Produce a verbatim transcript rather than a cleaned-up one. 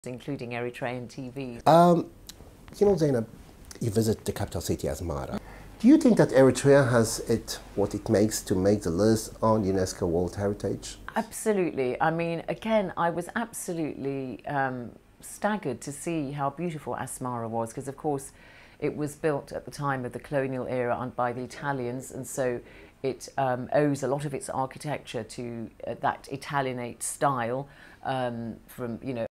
including Eritrean T V. Um, you know, Zainab, you visit the capital city, Asmara. Do you think that Eritrea has it what it makes to make the list on UNESCO World Heritage? Absolutely. I mean, again, I was absolutely um, staggered to see how beautiful Asmara was, because of course it was built at the time of the colonial era and by the Italians, and so it um, owes a lot of its architecture to uh, that Italianate style um, from, you know,